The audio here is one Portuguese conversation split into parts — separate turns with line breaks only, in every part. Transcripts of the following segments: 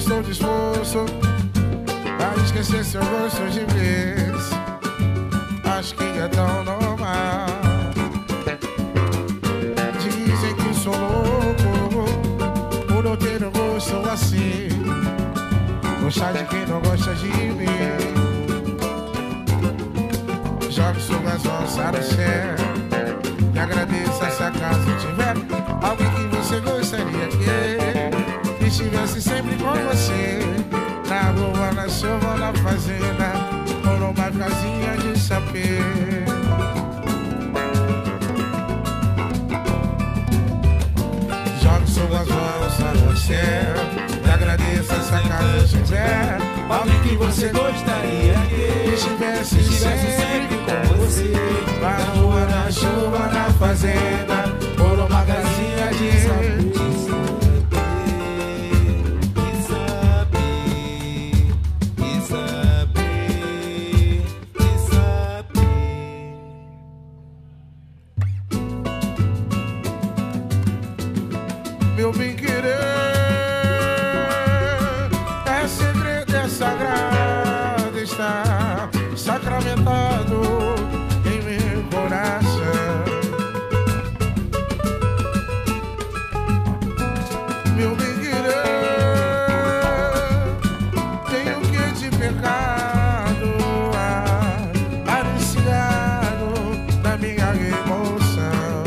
estou disposto a esquecer seu gosto de vez. Acho que é tão normal. Dizem que sou louco por não ter um gosto assim. Gostar de quem não gosta de mim. Jogue suas mãos no céu e agradeça se acaso tiver alguém que você gostaria que estivesse sempre com você. Na rua, na chuva, na fazenda ou numa casinha de sapê. Jogue suas mãos no céu e agradeça se acaso tiver alguém que você gostaria que estivesse sempre com você. Na rua, na chuva, na fazenda ou numa casinha de sapê. Meu bem-querer é segredo, é sagrado, está sacramentado em meu coração. Meu bem-querer tem o que de pecado aliciado na minha emoção.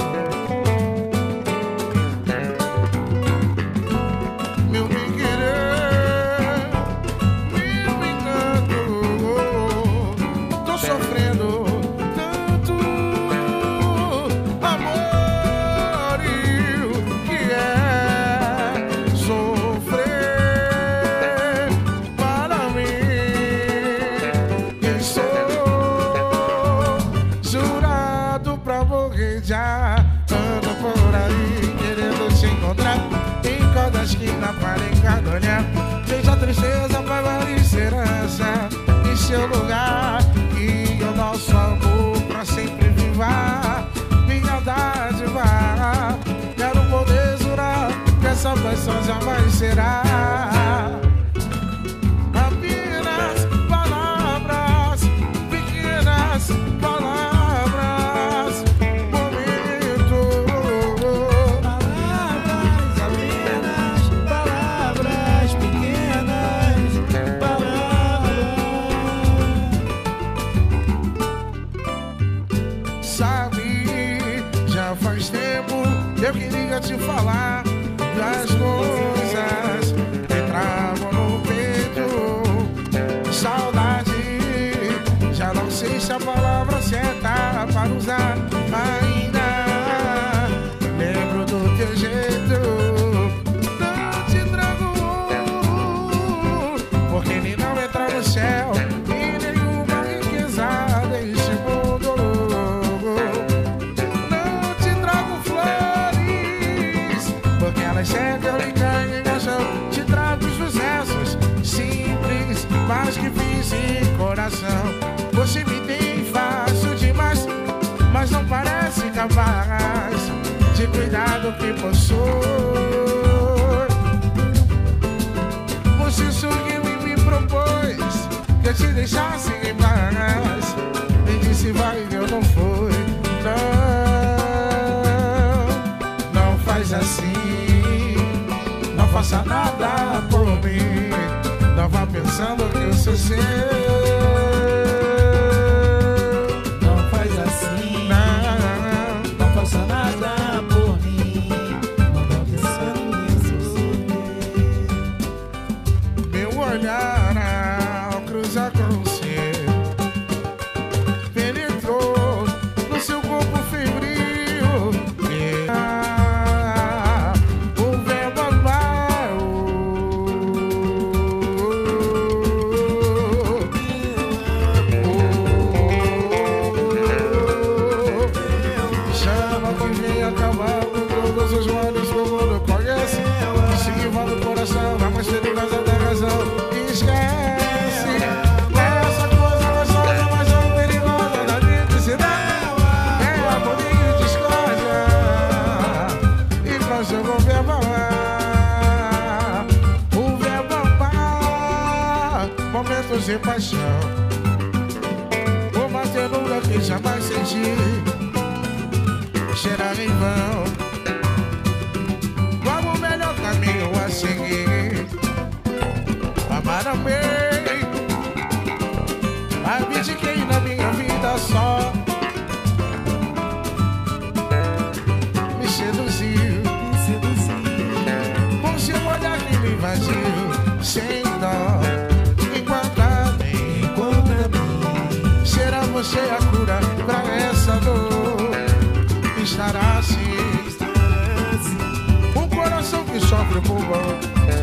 Já ando por aí querendo te encontrar em cada esquina para em cada olhar. Vejo a tristeza, pagar esperança em seu lugar e o nosso amor pra sempre viva. Minha dádiva, quero poder jurar que essa paixão jamais será apenas palavras, pequenas palavras. Faz tempo eu queria te falar das coisas que entravam no peito. Saudade, já não sei se a palavra certa para usar ainda. Lembro do teu jeito, não te trago, porque ele não entra no céu e nenhuma riqueza deste mundo. Elas secam e caem no chão. Te trago sucessos simples, mas que fiz em coração. Você me tem fácil demais, mas não parece capaz de cuidar do que possui. Você sorriu e me propôs que eu te deixasse em paz. Me disse vai e eu não fui. Não faz assim. Não faça nada por mim. Não vá pensando que eu sou seu.
Não faz assim. Não faça nada por mim. Não vá pensando que eu sou seu.
Meu olhar ao cruzar com você penetrou no seu corpo febril. Os olhos que o mundo conhece, esquivando o coração, vai mais perigosa da razão. Esquece sentimentos e paixão. Uma ternura que jamais senti, cheirar em vão. Qual o melhor caminho a seguir? Amar amei, abdiquei na minha vida só. Me seduziu, com seu olhar que me invadiu, sem dó. Enquanto a mim, será você a cura pra essa dor? Estará assim, um coração que sofre por bom,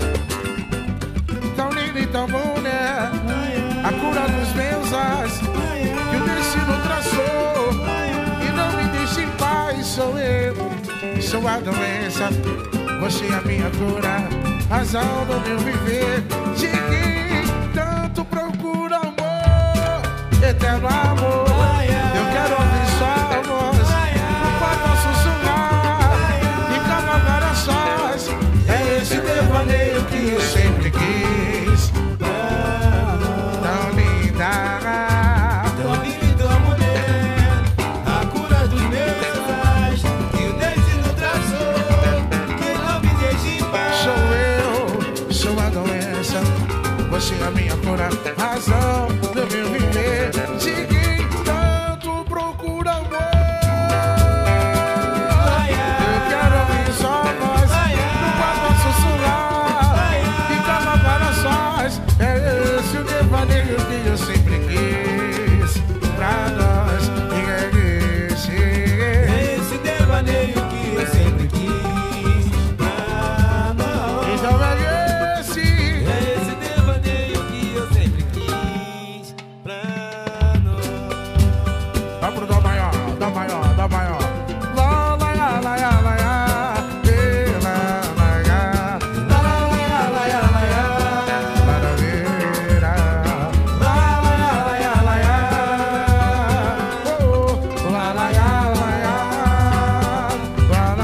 tão lindo e tão bom, né? A cura dos meus ais que o destino traçou, e não me deixe em paz. Sou eu, sou a doença, você é a minha cura, razão do meu viver. De quem tanto procura amor, eterno amor. Eu quero ouvir sua voz, enquanto sussurrar e clamar para sós. É esse devaneio que eu sempre quis. Tão linda,
tão linda mulher, a cura dos meus pais que o destino traçou, que não me deixe em paz.
sou eu, sou a doença, você é a minha cura, razão do meu viver. De quem tanto procura amor, eu quero ouvir sua voz, enquanto sussurrar e clamar para sós. É esse o devaneio que eu sempre quis pra nós. E é esse,
É esse devaneio que eu sempre quis pra nós.
então é esse.
É esse devaneio que eu sempre quis pra nós.
Vai pro dó maior, dó maior, dó maior. Lá, lá, lá, lá, lá, lá, e lá, lá, lá, lá, lá, lá, lá, lá, maravilha. Lá, lá, lá, lá, lá, oh, lá, lá, lá, lá, lá, lá, lá,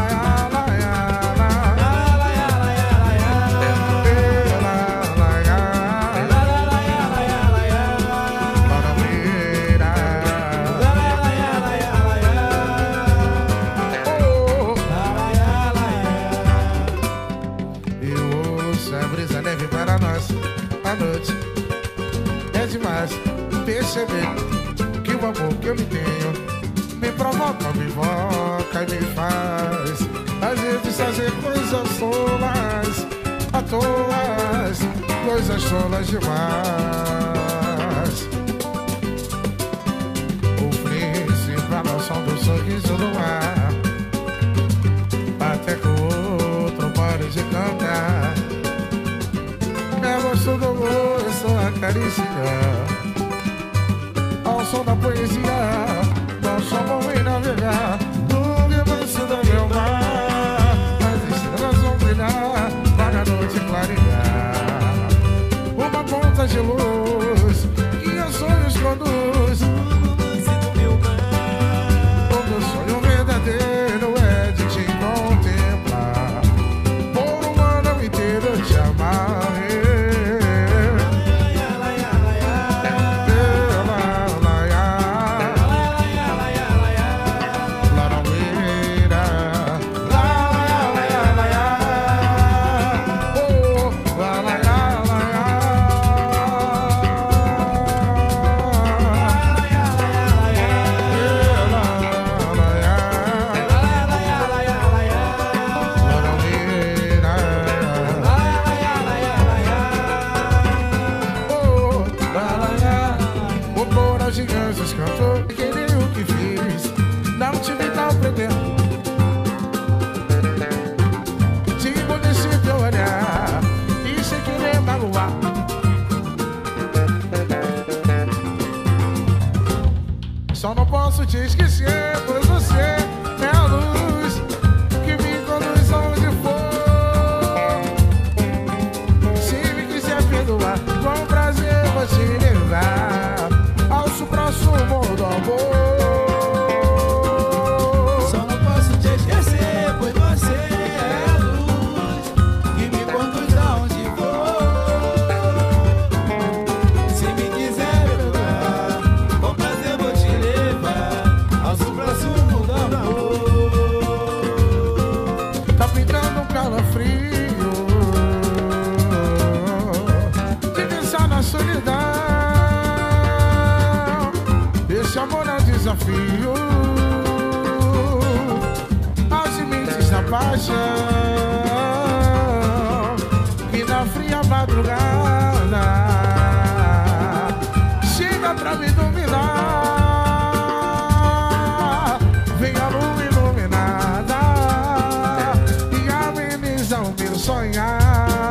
a noite é demais perceber que o amor que eu lhe tenho me provoca, me invoca e me faz às vezes fazer coisas tolas, à toa, coisas tolas demais. O príncipe ao som do sorriso do ar, até que o outro pare de cantar. É gosto do gosto, a carícia, ao som da poesia, nós somos e navegar no remanso do meu mar. As estrelas vão brilhar para a noite clarear. Uma ponta de luz que a sonhos conduz. O meu sonho verdadeiro é de te contemplar, por um ano inteiro te amar. Só não posso te esquecer, pois você é a luz que me conduz aonde for. Se me quiser perdoar, com prazer vou te levar ao supra-sumo do amor.
Só não posso te esquecer, pois você é a luz que me conduz aonde for. Se me
madrugada chega pra me dominar. Vem a lua iluminada e ameniza o meu sonhar.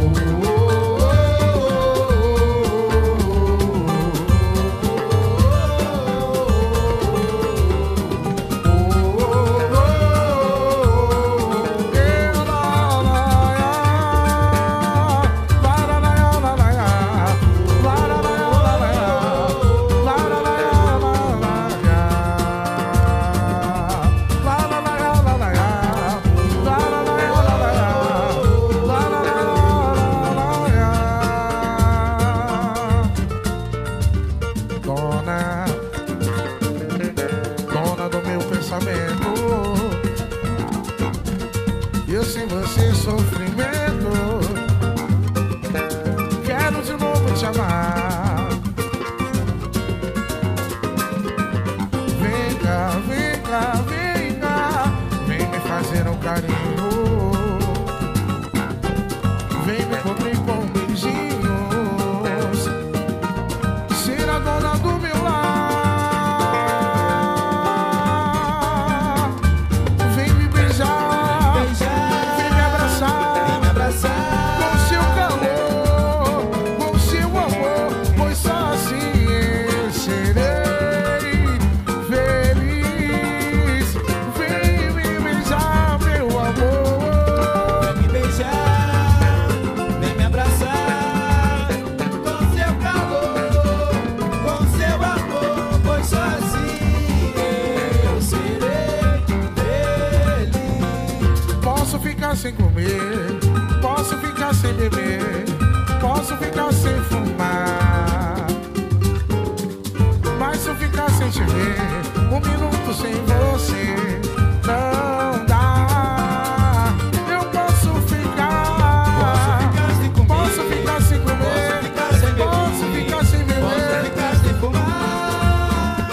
Dona do meu pensamento, eu sem você sofrimento, quero de novo te amar. Vem cá, vem cá, vem cá, vem me fazer um carinho, vem me cobrir com beijinhos, ser a dona do meu lar. Sem comer, posso ficar sem beber, posso ficar sem fumar, mas se eu ficar sem te ver, um minuto sem você não dá. Eu posso ficar sem comer, posso ficar sem comer, posso ficar sem beber, posso ficar sem fumar,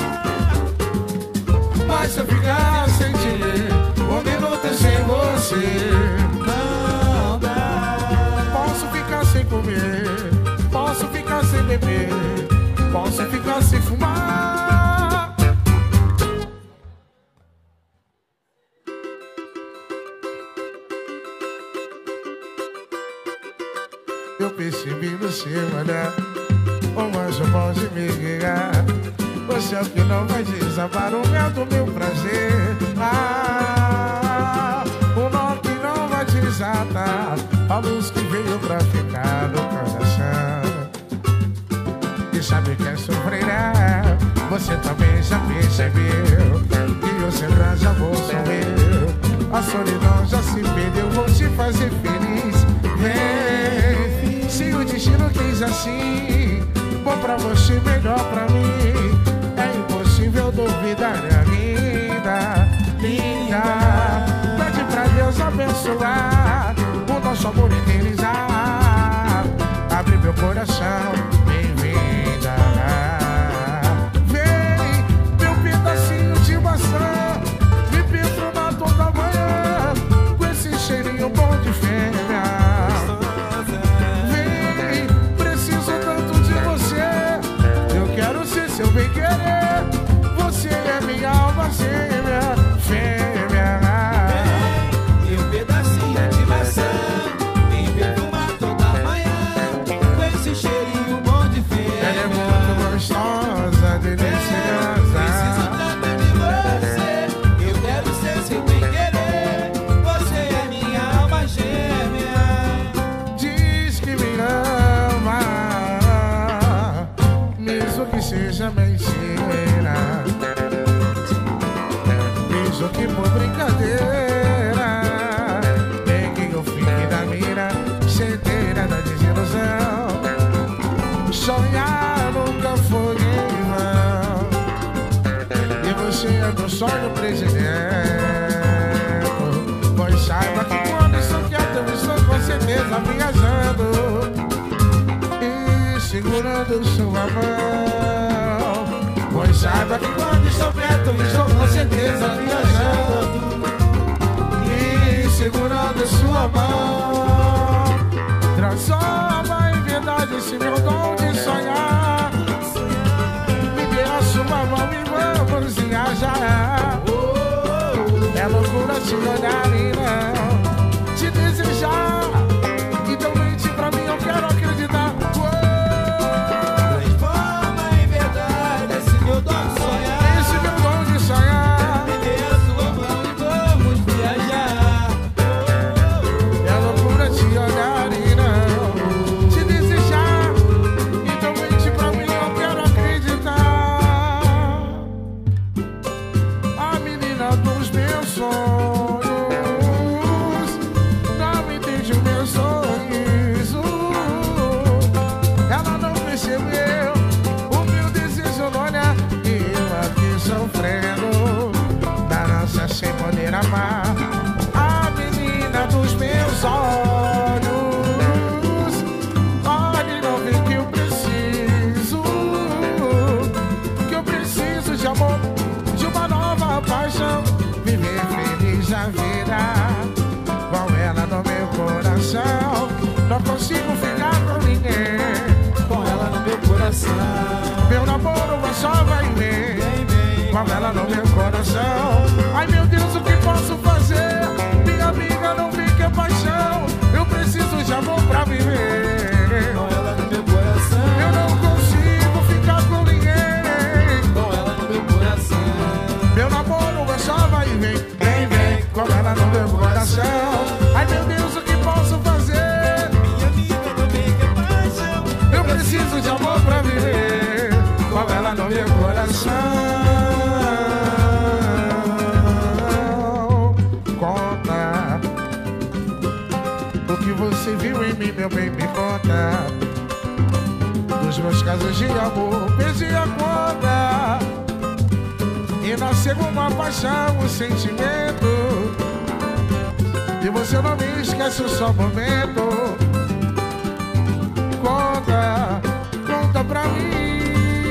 mas se eu ficar sem te ver, um minuto sem você não dá. Posso ficar sem comer, posso ficar sem beber, posso ficar sem fumar. Eu percebi no seu olhar, o anjo pode me guiar. Você é o que não vai desabar o mel do meu prazer. O nó que não vai desatar a luz que veio pra ficar no coração. E sabe que é sofrerá, você também já percebeu que o seu grande amor sou eu. A solidão já se perdeu, vou te fazer feliz. Vem, se o destino quis assim, bom pra você, melhor pra mim. É impossível duvidar, minha linda, linda. Pede pra Deus abençoar o nosso amor, eternizar. Abre meu coração, bem-vinda. Vem, meu pedacinho de maçã, me pintura toda manhã com esse cheirinho bom de fêmea. Vem, preciso tanto de você, eu quero ser seu bem-querer. Você é minha alma gêmea, fêmea.
E um pedacinho de maçã me perfumar toda manhã com esse cheirinho bom de fêmea.
Ela é muito gostosa, deliciosa.
Preciso tanto de você, eu quero ser seu bem-querer. Você é minha alma gêmea.
Diz que me ama, mesmo que seja mentira, mesmo que por brincadeira, nem que eu fique da mira, certeira da desilusão. Sonhar nunca foi em vão, e você é meu sonho presidente. Pois saiba que quando estou quieto eu estou com certeza viajando e segurando sua mão. Pois saiba que quando estou perto eu estou com certeza viajando e segurando sua mão. Transforma
coração.
Meu namoro só vai e vem, com ela no meu coração. Ai meu Deus, o que posso fazer? Minha amiga, não vi que é paixão. Eu preciso de amor pra viver.
Com ela no meu coração.
Eu não consigo ficar com ninguém.
Com ela no meu coração.
Meu namoro só vai e vem, vem, com ela no meu coração. Ai meu Deus, o que posso fazer?
Minha amiga, não vi que é paixão.
Eu preciso de amor pra viver, com ela no meu coração. Conta o que você viu em mim, meu bem, me conta. Dos meus casos de amor, perdi a conta. E nasceu uma paixão, um sentimento. E você não me esquece um só momento. Conta, conta pra mim.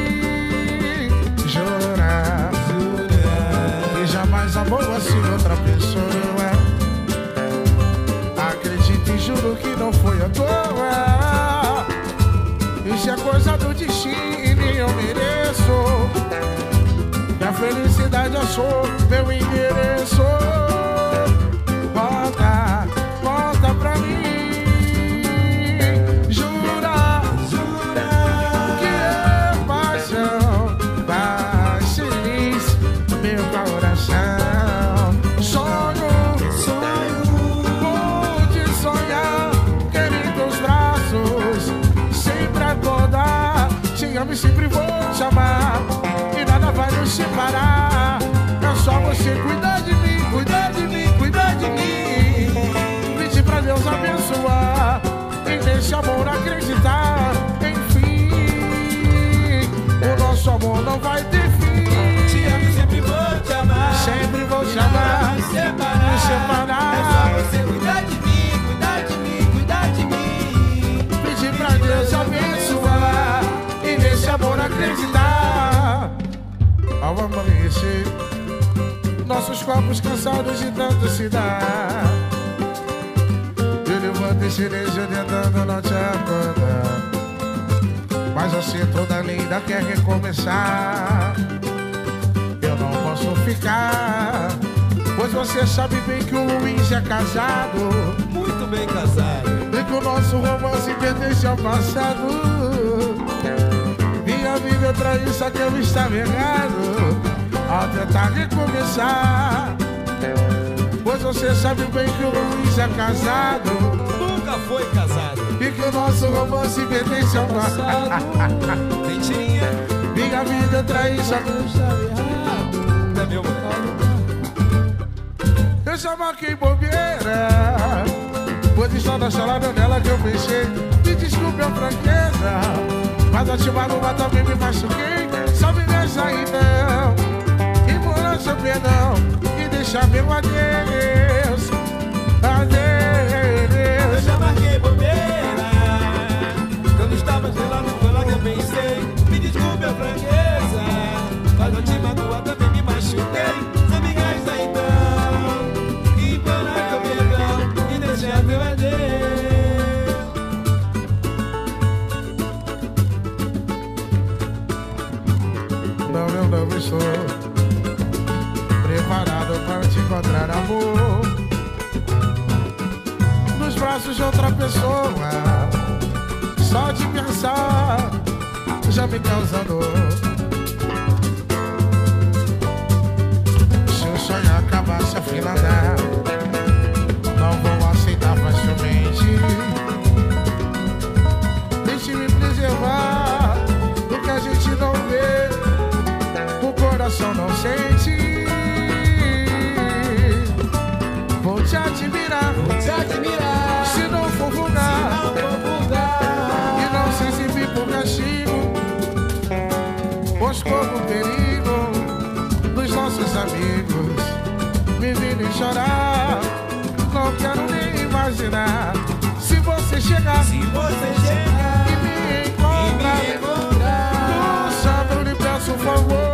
Jura, que jamais amou assim outra pessoa. Acredito e juro que não foi à toa. Isso é coisa do destino e eu mereço. E a felicidade achou meu endereço. Conta, conta pra mim. Jura,
Jura
que é paixão, faz feliz meu coração. Sonho, pude sonhar, querer teus braços, sempre acordar. Te amo e sempre vou te amar, e nada vai nos separar. É só você cuidar de mim, cuidar de mim, cuidar de mim. Pedir pra Deus abençoar e nesse amor acreditar. Enfim, o nosso amor não vai ter fim.
te amo e sempre vou te amar.
Sempre vou te
E nada
amar,
vai nos separar.
me separar.
É só você cuidar de mim, cuidar de mim, cuidar de mim.
Pedir pra Deus abençoar e nesse amor acreditar. Ao amanhecer, nossos corpos cansados de tanto se dar. Eu levanto em silêncio tentando não te acordar, mas assim toda linda quer recomeçar. Eu não posso ficar, pois você sabe bem que o Luiz é casado
Muito bem casado.
e que o nosso romance pertence ao passado. Minha vida traiu, só que eu estava errado ao tentar recomeçar. Pois você sabe bem que o Luiz é casado
Nunca foi casado.
e que o nosso romance pertence ao passado.
Mentirinha,
Minha vida traiu, só que
eu estava errado. Não é meu moleque.
eu já marquei bobeira, pois está na chalada nela que eu pensei. Me desculpe a franqueza, mas a Timaruba também me machuquei. Só me deixa aí não, implora seu perdão e deixa meu adeus.
Eu
Adeus.
já marquei bobeira. Quando estava gelado foi lá que eu pensei. Me desculpe a franqueza, mas eu te magoa, também me machuquei. Só me resta então implorar seu perdão e deixar meu adeus.
Não, eu não estou preparado para te encontrar, amor, nos braços de outra pessoa. Só de pensar já me causa dor. Se o sonho acabasse a fila andar, não vou aceitar facilmente. Deixe-me preservar do que a gente não vê, o coração não sente. Vou te admirar,
Te admirar,
se não for vulgar,
não vou mudar.
e não sei se vi por castigo, pois corro o perigo dos nossos amigos me virem chorar. Não quero nem imaginar se você chegar
Se você chegar
e me encontrar.
e me encontrar,
Santo, lhe peço um favor,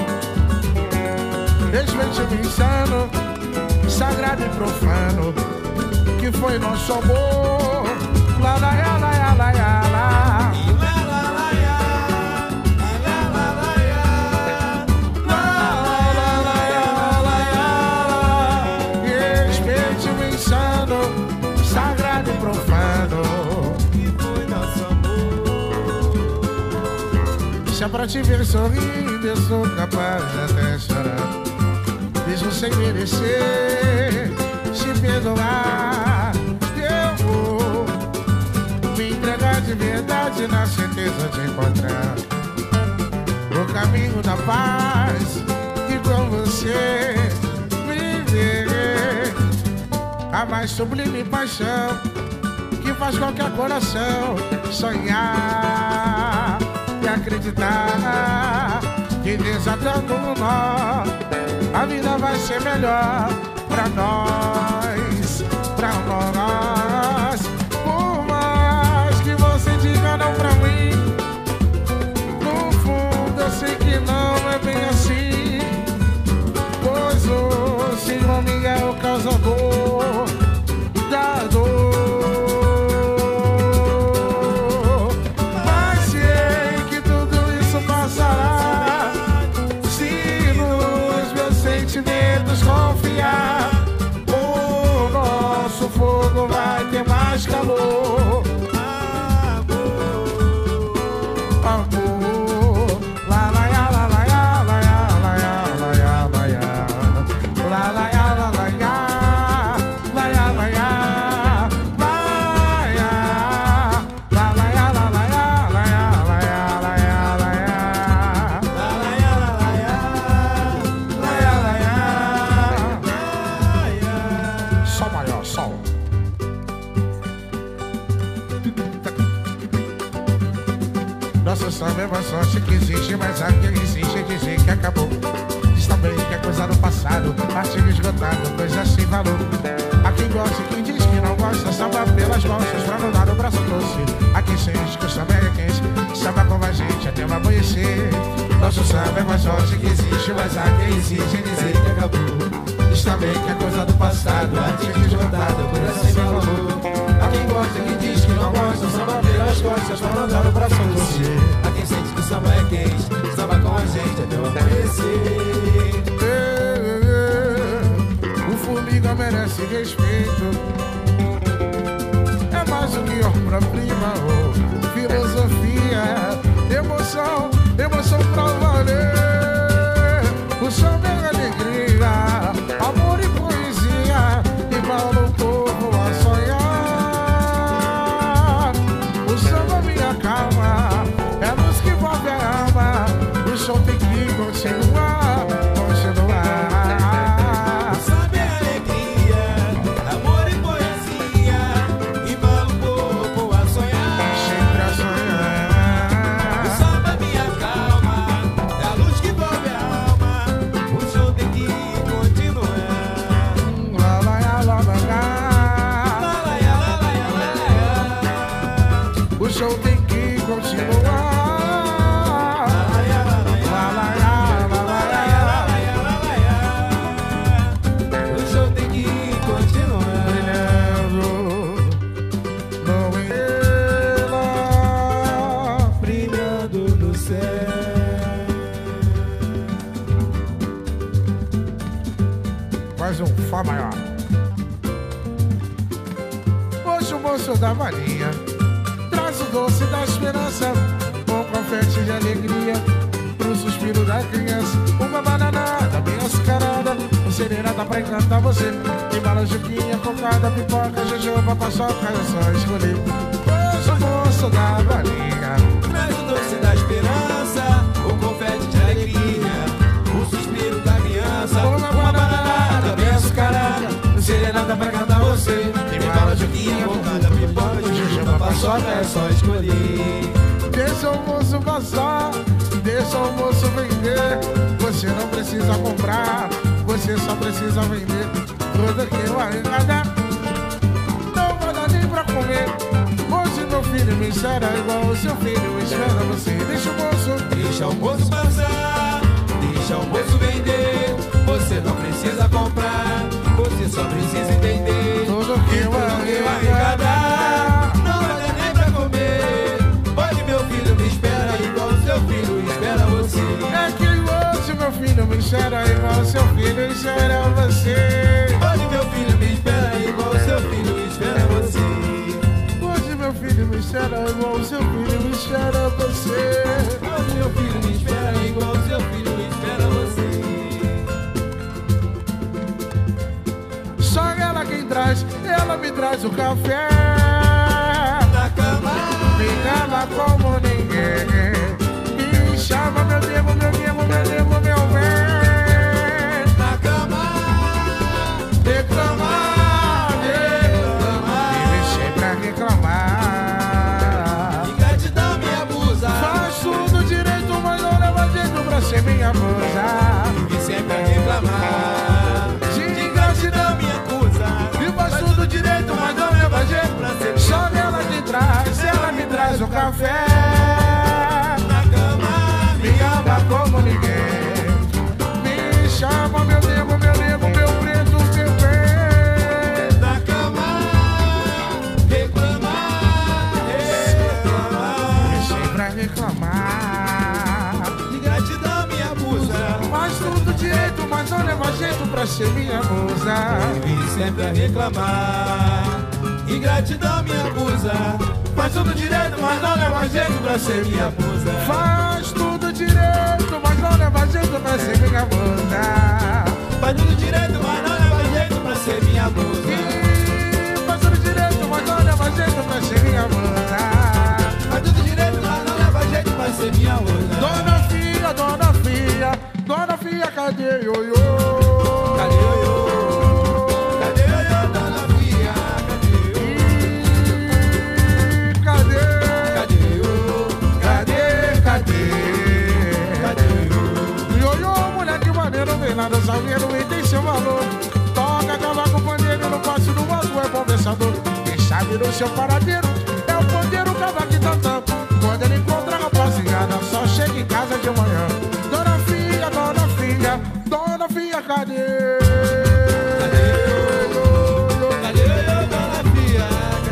respeite-me insano, sagrado e profano, que foi nosso amor. Lá, lá, lá, lá, lá, lá, lá.
e lá, lá, lá, lá.
Deixa pra te ver sorrindo, eu sou capaz de até chorar. Mesmo sem merecer, te perdoar. Eu vou me entregar de verdade na certeza de encontrar o caminho da paz e com você viver a mais sublime paixão que faz qualquer coração sonhar e acreditar que desatando um nó a vida vai ser melhor pra nós, pra nós. Por mais que você diga não pra mim, no fundo eu sei que não é bem assim, pois o Senhor Miguel é o causador da dor. Mas sei que tudo isso passará se nos meus sentimentos confiar. O nosso fogo vai ter mais calor. Amor, la la ya la la ya la ya la ya la ya la ya la la ya la la ya la ya la ya la ya la la ya la la ya la ya la ya la ya la ya la ya la ya. Sol maior, sol. Nosso samba é uma sorte que existe, mas há quem insiste em dizer que acabou. Diz também que é coisa do passado, artigo esgotado, coisa sem valor. Há quem gosta e quem diz que não gosta, samba pelas costas pra não dar o braço doce. Há quem sente que o samba é quente, samba com a gente até o amanhecer. Nosso samba é uma sorte que existe, mas há quem insiste em dizer que acabou. Diz também que é coisa do passado, artigo esgotado, coisa sem valor. Há quem gosta e quem diz que não gosta, samba pelas costas pra não dar o braço doce.
Há quem sente que o samba é quente, samba com a gente até o amanhecer.
O Formiga merece respeito. É mais do que obra-prima, oh, filosofia, emoção, emoção pra valer. O samba é alegria, amor e poesia, e fala o povo a sonhar. O samba me acalma, é a luz que envolve a alma. O show tem que continuar, continuar.
O samba é alegria, amor e poesia, e fala o povo a sonhar.
Sempre a sonhar.
O samba me acalma, é a luz que envolve a alma. O show tem que continuar.
Lá, lá, lá, lá, lá, lá. O show tem que continuar.
O show tem que continuar. Brilhando no céu.
Mais um Fá maior. Hoje o moço da varinha traz o doce da esperança, um confete de alegria pro suspiro da criança. Uma bananada bem açucarada, um serenata pra encantar você. Tem bala, juquinha, cocada, pipoca, jujuba, paçoca, é só escolher. Hoje o moço da varinha
Traz o doce da esperança, o confete de alegria, o suspiro da criança.
Uma bananada bem açucarada, um serenata pra encantar você.
Tem bala, juquinha, bocada, pipoca, jujuba, paçoca, é só escolher.
Deixa o moço passar, deixa o moço vender. Você não precisa comprar, você só precisa vender. Tudo que eu arrecadar não vai dar nem pra comer. Hoje meu filho me espera igual o seu filho espera você. Deixa o moço,
Deixa o moço passar, deixa o moço vender. Você não precisa comprar, você só precisa entender.
tudo que eu
Eu
arrecadar
não vai dar nem pra comer. Hoje meu filho me espera igual o seu filho espera você.
é que hoje meu filho me espera igual o seu filho espera você.
Hoje meu filho me espera igual o seu filho espera você.
Hoje meu filho me espera igual o seu filho me espera você.
meu filho me espera, igual seu filho espera você.
Só ela quem traz, ela me traz o café.
Na cama,
Me ama como ninguém. Me chama meu Deus, meu Deus, meu Deus, meu bem.
na cama,
Reclamar, reclamar. Vive sempre a reclamar.
ingratidão me abusa.
Faz tudo direito, mas não leva jeito pra ser minha musa.
Vive sempre a reclamar.
De
De ingratidão me acusa.
E faz tudo direito, mas não leva jeito
pra ser
Só ela que traz, ela me traz o café.
na cama,
Me ama como ninguém. Me chama meu nego, meu nego, meu preto, meu bem.
na cama, reclamar, reclamar.
E sempre a reclamar.
Ingratidão me abusa.
Faz tudo direito, mas não leva jeito pra ser minha musa.
Vive sempre a reclamar. Ingratidão me abusa. Faz tudo direito, mas não leva jeito pra ser minha musa.
Faz tudo direito, mas não leva jeito pra ser minha musa.
Faz tudo direito, mas não leva jeito pra ser minha musa.
E faz tudo direito, mas não leva jeito pra ser minha musa.
Faz tudo direito, mas não leva jeito pra ser minha musa.
Dona Fia, Dona Fia, Dona Fia, cadê ioiô?
Cadê o ioiô? Cadê o ioiô, dona Fia? Cadê o
Cadê?
Cadê o ioiô?
Cadê? Cadê?
Cadê o ioiô?
Ioiô, mulher que maneiro, vem lá do salgueiro e tem seu valor. Toca cavaco pandeiro no passo do azul, é conversador. Quem sabe do seu paradeiro é o pandeiro, cavaco e tantã. Quando ele encontra a rapaziada, só chega em casa de manhã. Dona Fia, Dona Fia, Dona Fia, cadê?
Cadê o ioiô? Cadê o ioiô, dona Fia?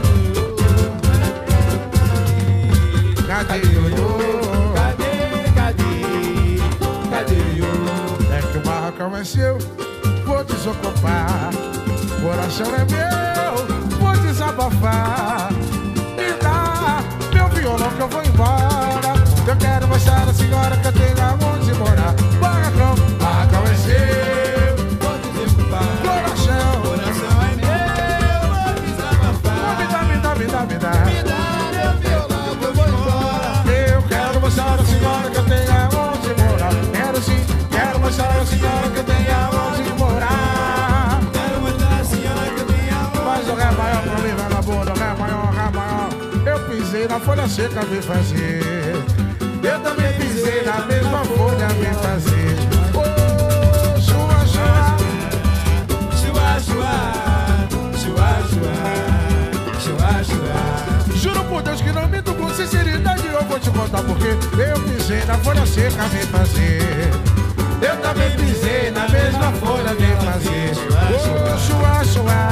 Cadê ioiô?
Cadê, cadê? Cadê o ioiô?
É que o barracão é seu, vou desocupar. Coração é meu, vou desabafar. Me dá meu violão que eu vou embora. Eu quero mostrar a senhora que eu tenho aonde morar. Barracão, barracão é seu.
Vou desocupar.
Coração,
Coração é meu, vou desabafar.
me dá, me dá, me dá, me dá.
Me dá meu violão que eu vou embora.
Eu quero mostrar a senhora que eu tenho aonde morar. Quero sim, quero mostrar a senhora que eu tenho aonde morar.
Quero mostrar a senhora que eu tenho amor.
Faz o ré maior pra mim, vagabundo, ré maior, ré maior. Eu pisei na folha seca, vim fazer. Eu também pisei na mesma folha, vim fazer. Oh, chua, chua.
Chua, chua, chua, chua, chua, chua.
Juro por Deus que não minto com sinceridade, eu vou te contar porque eu pisei na folha seca, vim fazer. Eu também pisei na mesma folha, vim fazer. Oh, chua, chua.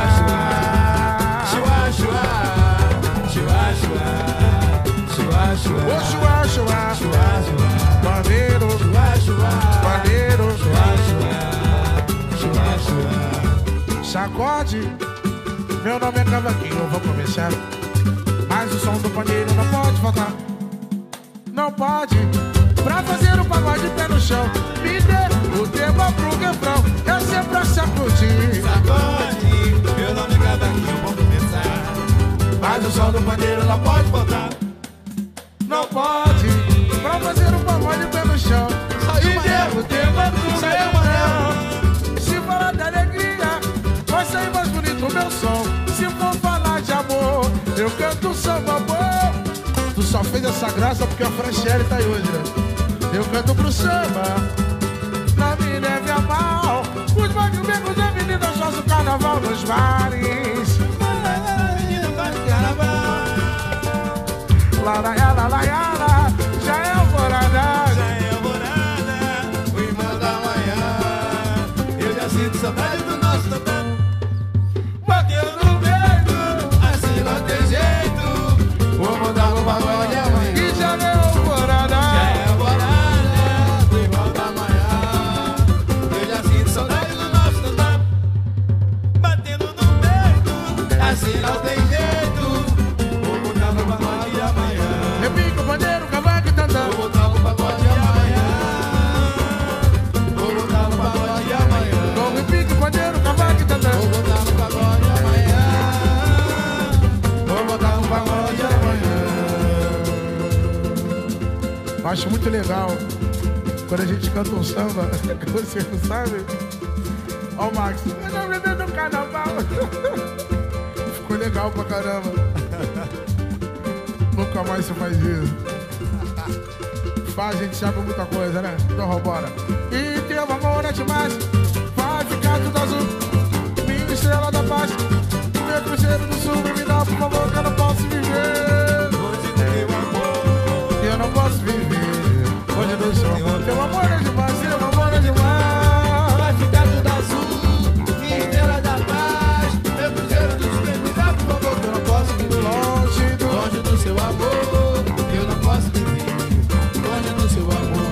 Chua, chua, chua, chua, chua, chua.
Oh, chua, chua.
Chua, chua,
Maneiro,
chua, chua,
maneiro.
chua, chua, chua.
Sacode, meu nome é Cavaquinho, eu vou começar. Mas o som do pandeiro não pode faltar. Não pode. Pra fazer o pagode pé no chão, me dê o tema pro refrão. É sempre a sacudir.
Sacode, meu nome é Cavaquinho, vamos começar.
Mas o som do pandeiro não pode faltar. Não pode. Pra fazer o pagode pé no chão, me dê o tema pro refrão. Se falar de alegria, vai sair mais bonito o meu som. Se for falar de amor, eu canto samba bom. Tu só fez essa graça porque a Franciele tá aí hoje, né? Eu canto pro samba, não me leve a mal. Os bagulhos da menina faz o carnaval nos bares. Laraiara, já é alvorada.
Já é alvorada, o irmão da manhã. Eu já sinto saudade do nosso tantão. Bateu no peito, assim não tem jeito. Vou mudar o pagode amanhã.
E já é alvorada.
Já é alvorada, o irmão da manhã. Eu já sinto saudade do nosso tantão. Batendo no peito, assim não tem jeito. Vou mudar o pagode amanhã.
Repica o acho muito legal quando a gente canta um samba que você não sabe. Ó o Max, eu não me dei no carnaval. Ficou legal pra caramba. Nunca mais você faz isso. Faz, a gente sabe muita coisa, né? Então vambora. E teu amor é demais, vai ficar tudo azul. Minha estrela da paz, meu cruzeiro do sul. Me dá por favor que eu não posso viver.
Longe do teu amor,
Eu não posso viver longe do seu amor. Teu amor é demais, teu amor é demais.
vai ficar tudo azul. Minha estrela da paz, meu cruzeiro do sul. Me dá por favor que eu não posso viver. Longe do seu amor, eu não posso viver. Longe do seu amor.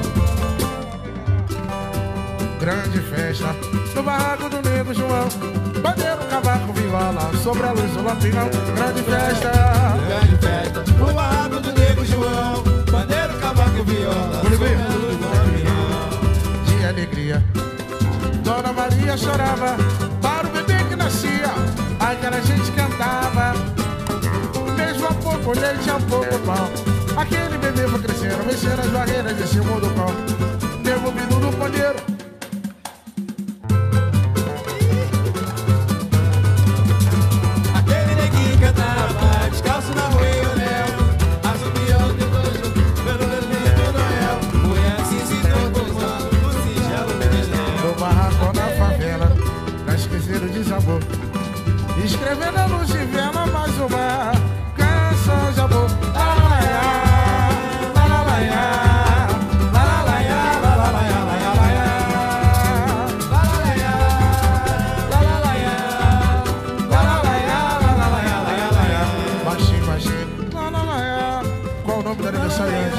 Grande festa no barraco do Nego João. Bandeiro, cavaco, viola, sobre a luz do lampião. Grande festa.
Grande festa, o barraco do Nego João. Bandeiro, cavaco, viola, sobre a luz do lampião.
De alegria, Dona Maria chorava para o bebê que nascia. Aquela gente cantava, mesmo a pouco leite, a pouco pão. Aquele bebê foi crescendo, vencendo as barreiras desse mundo pão. Devolvido no pandeiro,
Aquele neguinho cantava, descalço na rua e anel. Assobiou de dojo, pelo neném do Noel. Foi assim se transformando no singelo Beneslão.
no barraco na favela, pra esquecer o desabor. Escrevendo a luz de vela mais uma canção de amor. Baixinho, baixinho. Qual o nome do aniversariante?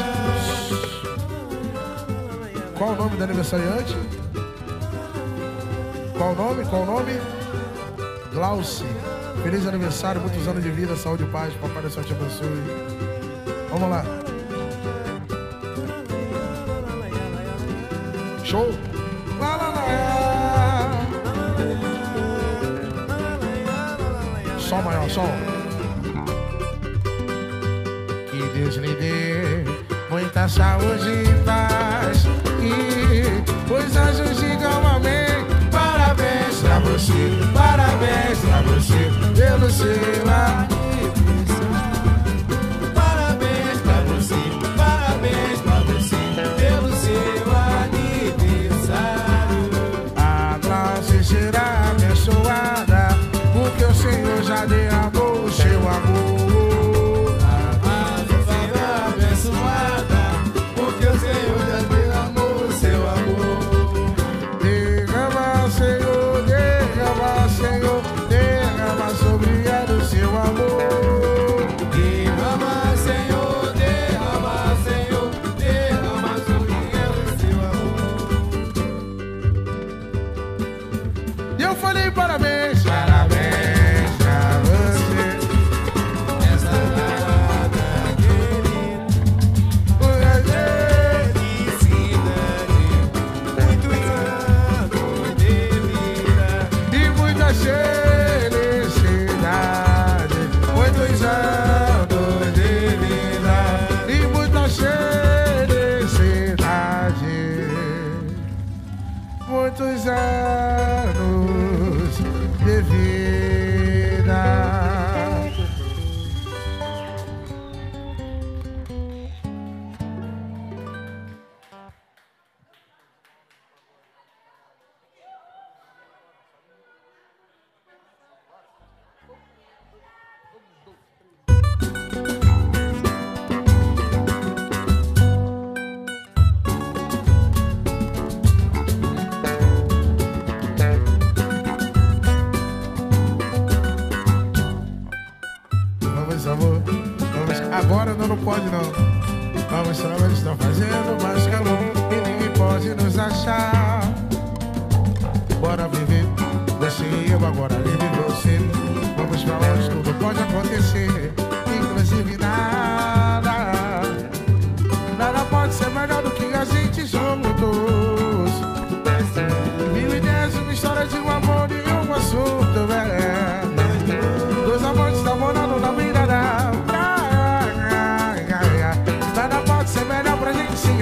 Qual o nome do aniversariante? Qual o nome? Qual o nome? Glauci. Feliz aniversário, muitos anos de vida, saúde e paz. Papai do Céu te abençoe. Vamos lá. Show. Lá, lá, lá. Sol maior, sol. Que Deus lhe dê muita saúde e paz. E os anjos digam amém. Parabéns pra você, parabéns pra você, pelo seu aniversário.
Parabéns pra você, parabéns pra você, pelo seu aniversário.
A classe será abençoada, porque o Senhor já derramou o seu amor.
A casa será abençoada, porque o Senhor já derramou o seu amor.
Derrama, Senhor, derrama, Senhor, derrama sobre ela o seu amor.
Derrama, Senhor, derrama, Senhor, derrama sobre ela o seu amor.
E eu falei parabéns, parabéns pra você.
Essa data querida, felicidade, muitos anos de vida.
E muita felicidade, muitos anos de vida. E muita felicidade, muitos anos de vida. Vamos, amor, vamos. Agora não pode não. Vamos, vamos, está fazendo mais calor e ninguém pode nos achar. Bora viver, você e eu agora, eu e você. Vamos pra onde tudo pode acontecer, inclusive nada. Nada pode ser melhor do que a gente juntos. 1010, uma história de um amor e um assunto, velho. Dois amantes namorando na beira da praia. Nada pode ser melhor pra gente se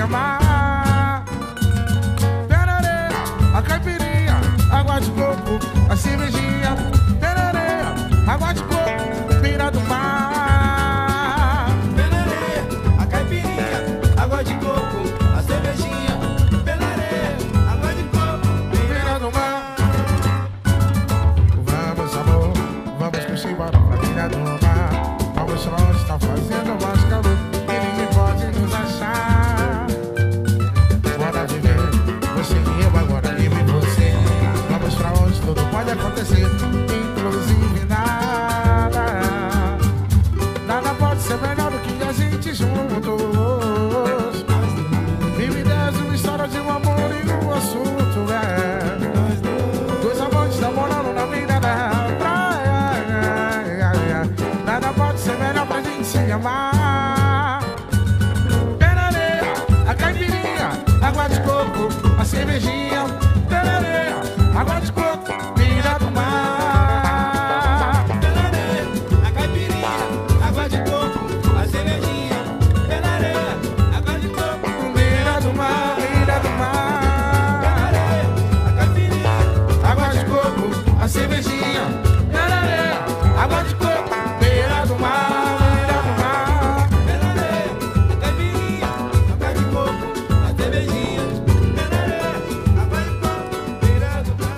beira-mar. Pé na areia, a caipirinha, água de coco, a cervejinha. Pé na areia, água de coco, beira do mar.
Pé na areia, a caipirinha, água de coco, a cervejinha. Pé na areia, água de coco,
Beira do mar, beira do mar.
pé na areia, a caipirinha,
Água de coco, a cervejinha. Pé na areia, água de coco, beira do mar, beira do mar.
pé na areia, a caipirinha, água de coco, a cervejinha. Pé na areia, água de coco, beira do mar.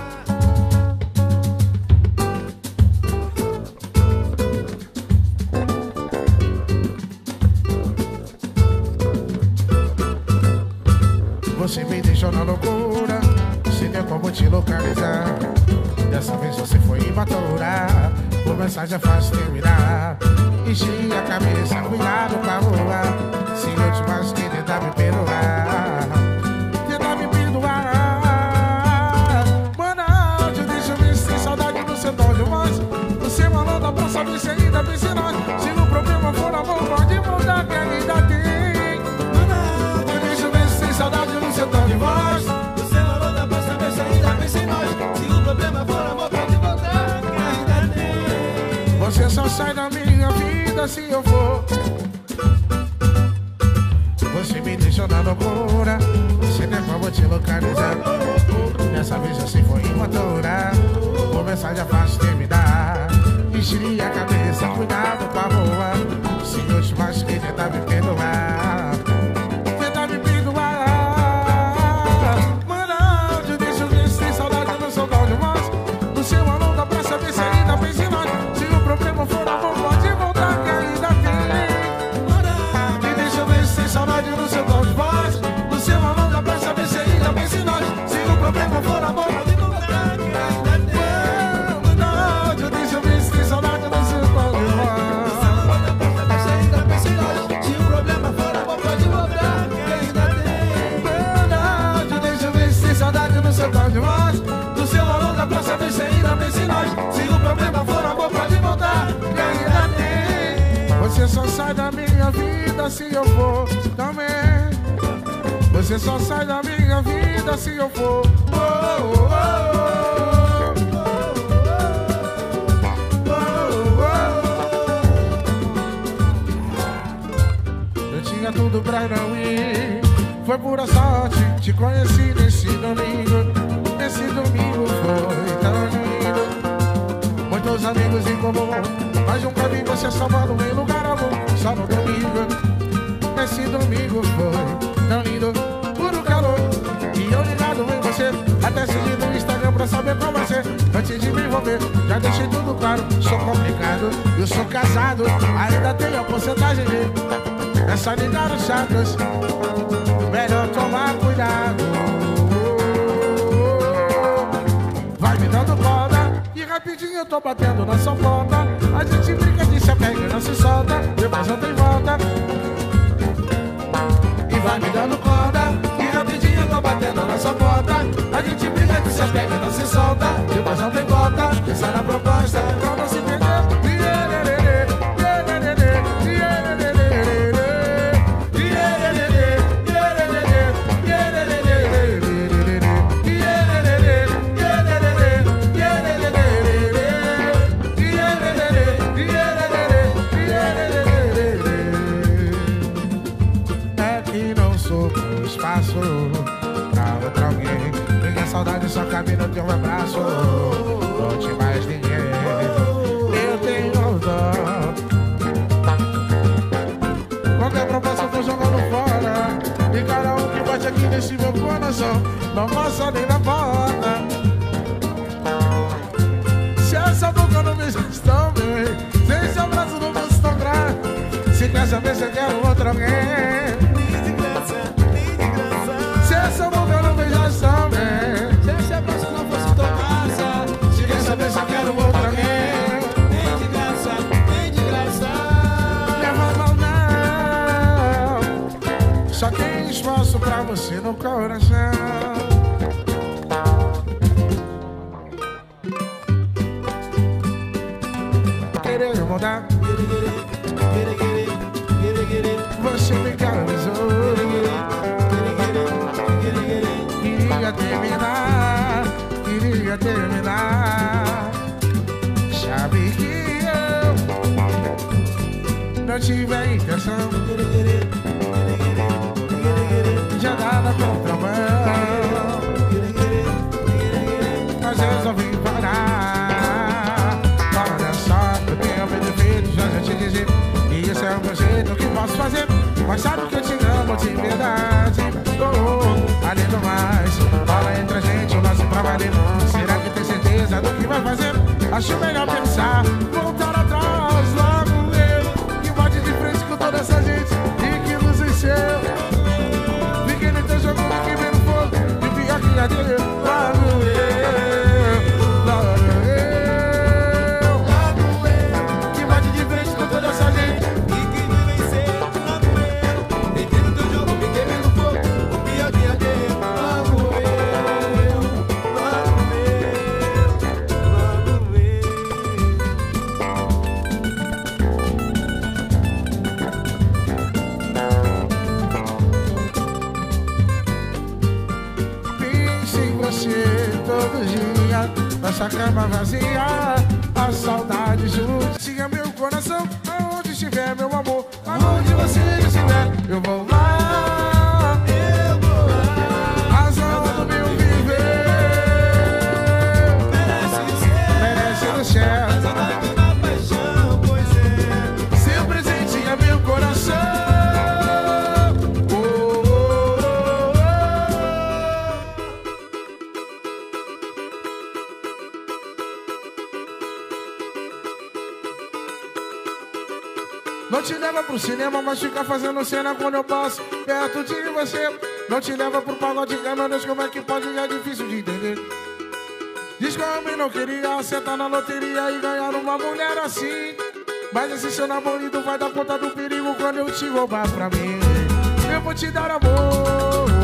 Você me deixou na loucura, sem ter como te localizar. Dessa vez você foi imatura, por mensagem é fácil terminar. Enchi a cabeça, cuidado pra voar. Se eu te machuquei, tentar me perdoar. Tentar me perdoar. Manda áudio, deixa eu ver se tem saudade do seu tom de voz. Você malanda pra saber se ainda pensa em nós. Se no problema for amor, pode voltar que ainda tem. Manda áudio, deixa eu ver se tem saudade do seu tom de voz.
Você não dá pra saber se ainda pensa em nós. Se o problema for amor, pode voltar, que ainda tem.
Você só sai da minha vida se eu for. Você me deixou na loucura, sem ter como te localizar. Dessa vez você foi imatura, por mensagem é fácil terminar. Enchi a cabeça, cuidado pra voar. Se eu te machuquei, tentar me perdoar. Tentar me perdoar. Manda áudio, deixa eu ver se tem saudade do seu tom de voz. No seu alô dá pra saber se ainda pensa em nós. Se o problema for amor, pode voltar que ainda tem. Me deixa eu ver se tem saudade do seu tom de voz. No seu alô dá pra saber se ainda pensa em nós. Se o problema for amor, pode voltar que ainda tem. Manda áudio, deixa eu ver se tem saudade do seu tom de voz.
Se ainda pensa em nós. Se o problema for amor, pode voltar, que ainda tem.
Manda áudio, deixa eu ver se tem saudade do seu tom de voz. Do seu alô dá pra saber se ainda pensa em nós. Se o problema for amor, pode voltar que ainda tem. Você só sai da minha vida se eu for também. Você só sai da minha vida se eu for. Oh, oh, oh, oh, oh. Eu tinha tudo pra não ir, foi pura sorte. Te conheci nesse domingo. Esse domingo foi tão lindo. Muitos amigos em comum, mas nunca vi você salvando em lugar algum. Só no domingo. Esse domingo foi tão lindo, puro calor. E eu ligado em você, até seguir no Instagram pra saber como vai ser. Antes de me envolver, já deixei tudo claro. Sou complicado, eu sou casado. Ainda tenho a porcentagem de. É só ligar os chakras, melhor tomar cuidado. Vai me dando corda e rapidinho eu tô batendo na sua porta. A gente brinca de se apega e não se solta, depois não tem volta. E vai me dando corda e rapidinho eu tô batendo na sua porta. A gente brinca de se apega e não se solta, depois não tem volta. Pensa na proposta pra não se perder. Espaço pra outra alguém. Minha saudade só cabe no teu abraço. Não te mais ninguém. Eu tenho dó. Qualquer proposta eu tô jogando fora. E cada um que bate aqui nesse meu coração não passa nem na porta. Se essa boca não me faz tão bem, se esse abraço não fosse tão grave, se quer saber se eu quero outro alguém. Se essa boca não beijasse tão bem,
Se esse abraço não fosse tão massa,
se quer saber se eu quero outro alguém.
nem de graça, nem de graça.
Leva mal não, só tem espaço pra você no coração. Querer mudar,
Querer, querer, querer, querer.
tiver intenção de andar na contramão, mas resolvi parar. Olha só, eu tenho meu defeito, já te disse, e esse é o meu jeito que posso fazer. Mas sabe que eu te amo de verdade. Além do mais, fala entre a gente, o lance pra valer. Será que tem certeza do que vai fazer? Acho melhor pensar, voltar atrás, logo eu, que bate de frente com toda essa gente e que nos encheu. Fiquei no teu jogo, fiquei vendo fogo, e o pior que adeus, logo eu, que bate de frente com toda essa gente e que me venceu, logo eu. Entrei no teu jogo, fiquei vendo fogo, o pior que adeus, logo eu. Todo dia, nossa cama vazia, a saudade junto. Siga meu coração, aonde estiver meu amor, aonde você estiver, eu vou lá, eu vou lá. Razão do meu viver merece o céu, mas na paixão, pois é. Seu presente é meu coração. Não te leva pro cinema, mas fica fazendo cena quando eu passo perto de você. Não te leva pro pagode, meu Deus, como é que pode? É difícil de entender. Diz que o homem não queria acertar na loteria e ganhar uma mulher assim. Mas esse seu namorado vai dar conta do perigo quando eu te roubar pra mim. Eu vou te dar amor.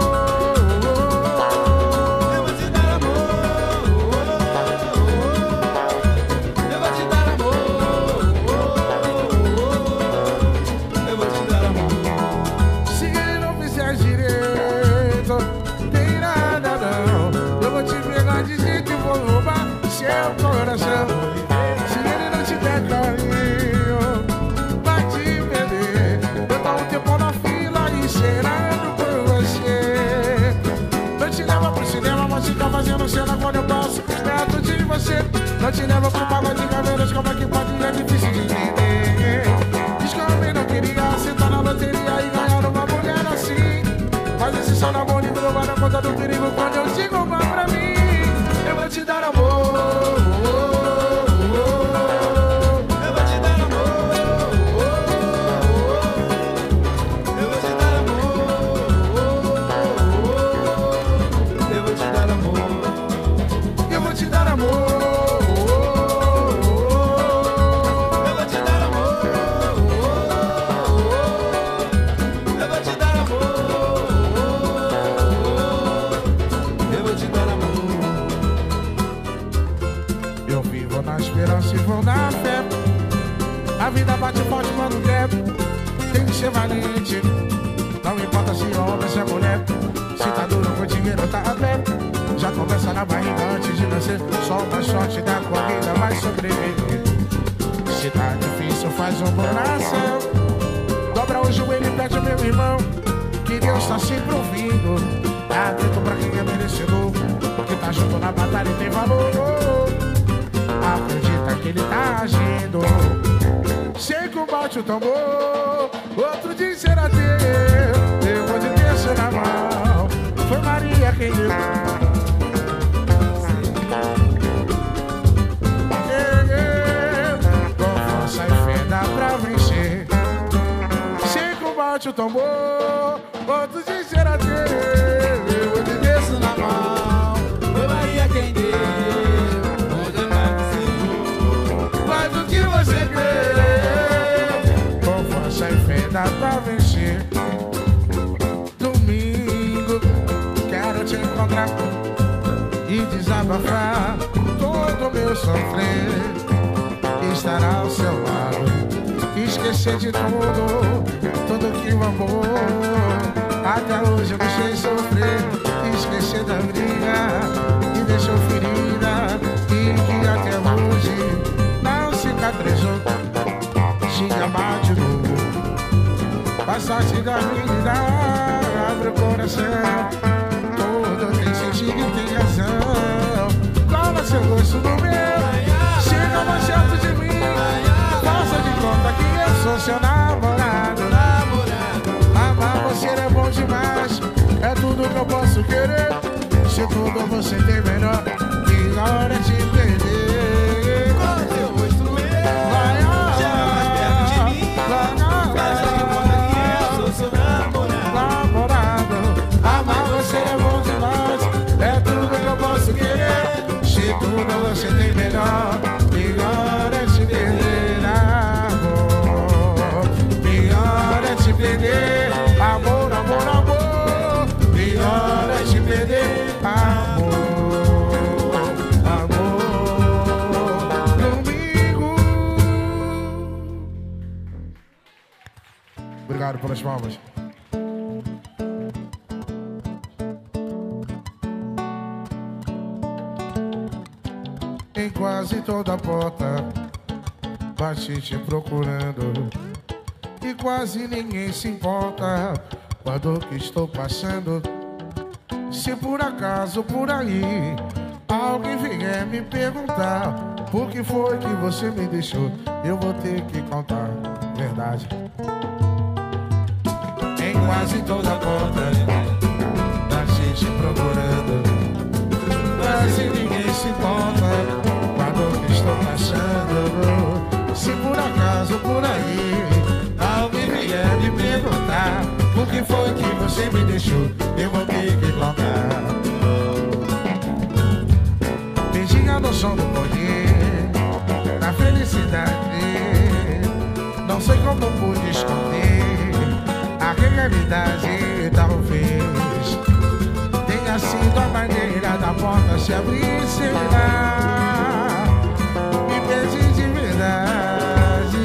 Seu coração, se ele não te der carinho, vai te perder. Eu tô um tempo na fila e esperando por você. Não te leva pro cinema, mas fica fazendo cena quando eu passo perto de você. Não te leva pro pagode de caveiras, como é que pode? É difícil de entender. Diz que o homem não queria acertar na loteria e ganhar uma mulher assim. Mas esse seu namoro não vai dar conta do perigo quando eu te roubar pra mim. Eu vou te dar amor. Se for na fé, a vida bate forte quando quer. Tem que ser valente, não importa se é homem, se é mulher. Se tá duro com dinheiro, tá a pé. Já começa na barriga antes de nascer. Só uma sorte da corrida vai sobreviver. Se tá difícil, faz uma oração. Dobra o joelho e pede ao meu irmão que Deus tá sempre ouvindo. Atento pra quem é merecedor, que tá junto na batalha e tem valor. Acredita que ele tá agindo. Sei que bate o tambor, outro dia será teu. Eu vou te deixar na mão. Foi Maria quem deu. Com força e fé dá pra vencer. Sei que bate o tambor, outro dia será teu. Eu vou te deixar na mão. Foi Maria quem deu. Dá pra vencer. Domingo quero te encontrar e desabafar todo o meu sofrer. Estar ao seu lado, esquecer de tudo que o amor até hoje eu deixei sofrer. Esquecer da briga que deixou ferida e que até hoje não cicatrizou. Xinga, bate no faz sorte da vida, abre o coração. Tudo tem sentido e tem razão. Cola seu gosto no meu, chega mais perto de mim. Faça de conta que eu sou seu namorado. Amar você é bom demais, é tudo que eu posso querer. Se tudo você tem melhor, que hora de perder.
Cola seu rosto no meu, chega mais perto de mim. Faça de conta que eu sou seu namorado.
Amar você é bom demais, é tudo que eu posso querer. Se tudo você tem melhor, pior é te perder, amor. Pior é te perder, amor, amor, amor. Pior é te perder, amor, amor. Domingo. Obrigado pelas palmas. Em quase toda porta bati te procurando, e quase ninguém se importa com a dor que estou passando. Se por acaso por aí alguém vier me perguntar por que foi que você me deixou, eu vou ter que contar a verdade. Em quase toda porta bati te procurando, quase ninguém se importa com a dor que estou passando. Se por acaso por aí alguém vier me perguntar por que foi que você me deixou, eu vou ter que contar. Beijinha no som do poder, na felicidade. Não sei como pude esconder a realidade, talvez tenha sido a maneira da porta se abrir, será? Me perdi de verdade.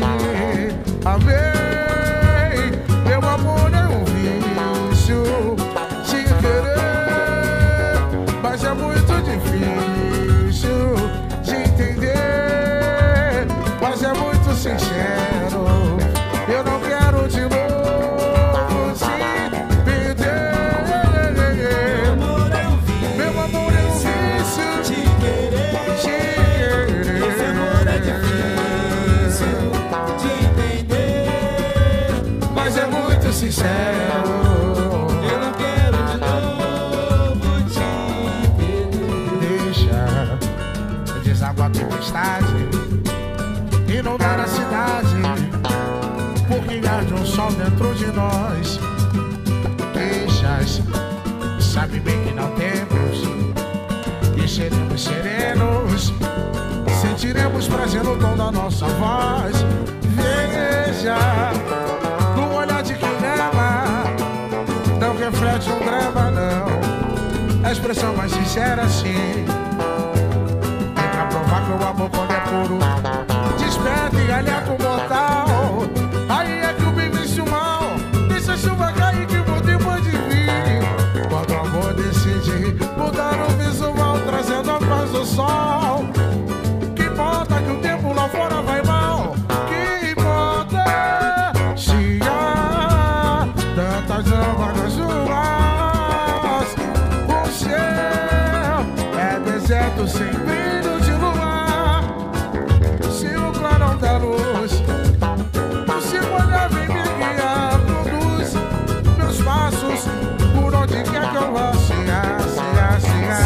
Amei, meu amor é um vício, te querer, mas é muito difícil de entender, mas é muito sincero. Eu não quero de novo te perder. Meu amor é um vício,
Te querer, esse amor é difícil de entender,
mas é muito sincero.
eu não quero de novo te perder.
Deixa desaguar a tempestade, inundar a cidade, porque arde um sol dentro de nós. Queixas, sabe bem que não temos, e seremos serenos, sentiremos prazer no tom da nossa voz. Veja, no olhar de quem ama, não reflete um drama, não. A expressão mais sincera, sim, é pra provar que o amor quando é puro desperta e alerta o mortal. Aí é que o bem vence o mal, deixa a chuva cair que o tempo pode vir. Quando o amor decide mudar o visual, trazendo a paz do sol. Que importa que o tempo lá fora vai mal, que importa se há tantas águas nas ruas. O céu é deserto sem brilho de luar. Se o clarão da luz não se olhar, vem me guiar, conduz meus passos por onde quer que eu vá. Se há, se há, se há.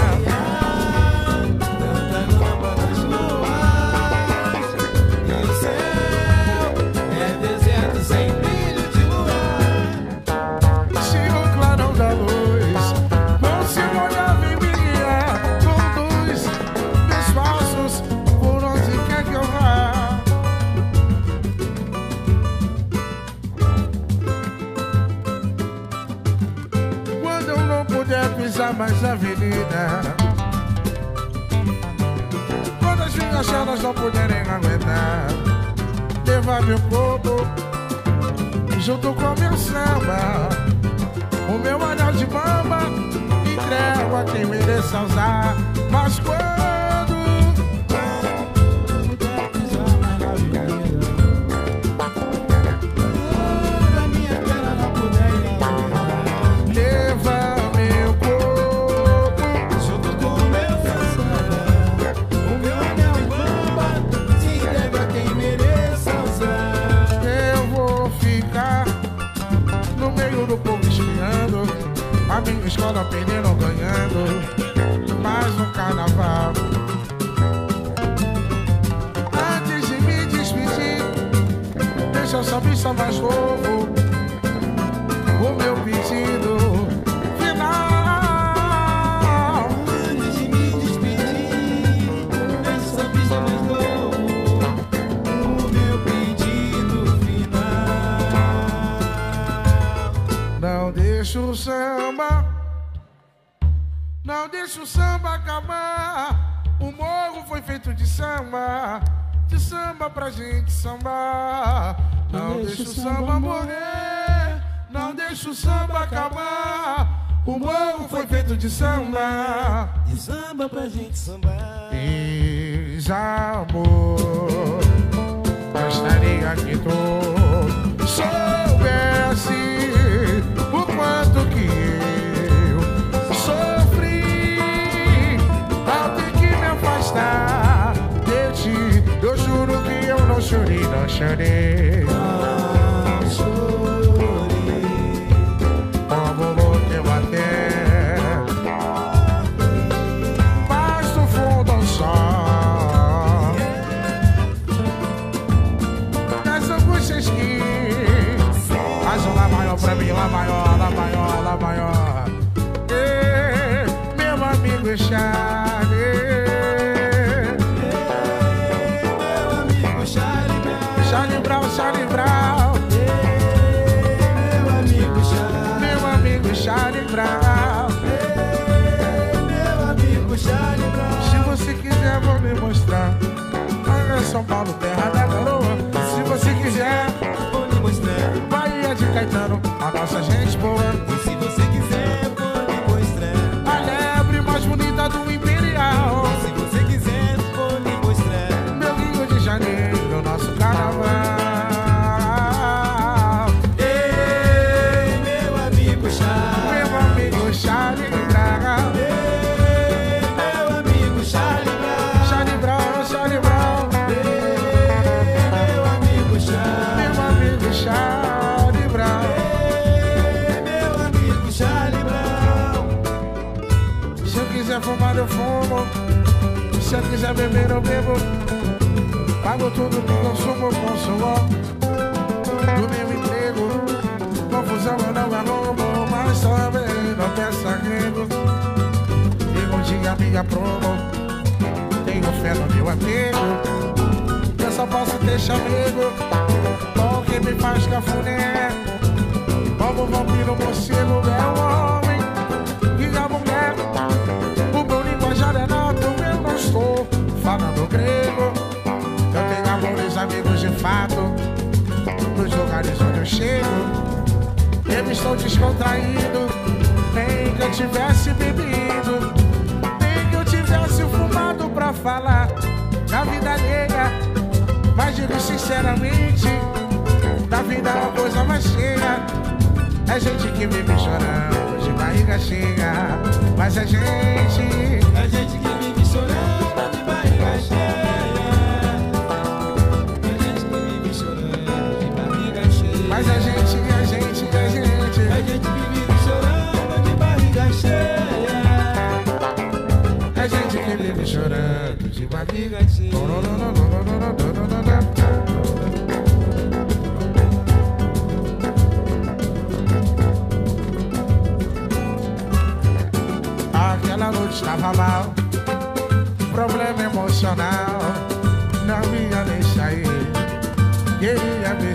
Tanta lama nas luas, e o céu é deserto sem brilho de luar.
Se o clarão da luz não se molhar, vem me guiar, conduz meus passos por onde quer que eu vá. Quando eu não puder pisar mais na avenida, quando as minhas chanas não puderem aguentar, levar meu corpo junto com meu samba, o meu anel de bamba, entrego a quem mereça usar. Mas quando
Puder pisar mais na avenida, toda minha pena
olho do povo espiando, a minha escola perdendo ou ganhando mais um carnaval. Antes de me despedir, deixa eu só mais novo o meu pedido final.
Antes de me despedir, deixa eu mais novo o meu pedido final.
Não deixa o samba, não deixa o samba acabar. O morro foi feito de samba pra gente sambar. Não deixa o samba morrer, não deixa o samba acabar. O morro foi feito de samba
pra gente sambar.
Amor, gostaria que tu soubesse o quanto que eu sofri ao ter que me afastar de ti. Eu juro que eu não chorei, não chorei. Como vou te bater, mas no fundo ao sol das angústias que faz um lá maior pra mim, lá maior, lá maior, lá maior. Meu amigo Charlie, Charlie Brown, Charlie Brown, meu amigo Charlie Brown,
meu amigo Charlie Brown.
se você quiser vou me mostrar. Olha São Paulo, terra da garoa. Se você quiser
Vou lhe mostrar.
Bahia de Caetano, a nossa gente boa.
E se você quiser, vou lhe mostrar.
A lebre mais bonita do Imperial.
E se você quiser, vou lhe mostrar.
Meu Rio de Janeiro, nosso carnaval.
Ei, meu amigo Charlie.
Meu amigo Charlie Brown,
Ei, meu amigo Charlie Brown.
Charlie Brown, Charlie Brown,
Ei, meu amigo Charlie.
meu amigo Charlie Brown.
Ei, meu amigo Charlie Brown.
Se eu quiser fumar eu fumo, se eu quiser beber eu bebo. Pago tudo que consumo com suor do meu emprego. Confusão eu não arrumo, mas também não peço agrego. E um dia minha promo, tenho fé no meu amigo. Eu só posso ter chamego com quem me faz cafuné. Como vampiro morcego é um homem e a mulher. O meu linguajar é nato, eu não estou falando grego. Eu tenho amores, amigos de fato, nos lugares onde eu chego. Eu estou descontraído, nem que eu tivesse bebido, nem que eu tivesse fumado pra falar da vida alheia. Mas digo sinceramente, da vida é uma coisa mais cheia. É gente que vive chorando de barriga cheia, mas é gente
que vive chorando de barriga cheia. É gente que vive chorando de barriga cheia.
mas é gente
que vive chorando de barriga cheia.
é gente que vive chorando de barriga cheia. Aquela noite estava mal, problema emocional, não ia nem sair, queria